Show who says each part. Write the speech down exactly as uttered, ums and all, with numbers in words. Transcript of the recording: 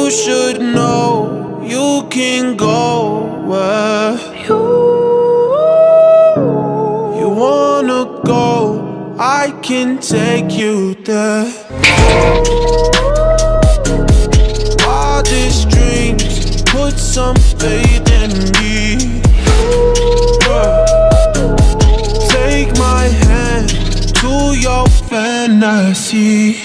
Speaker 1: You should know you can go where you, you wanna go. I can take you there. Wildest dreams, put some faith in me. Yeah. Take my hand to your fantasy.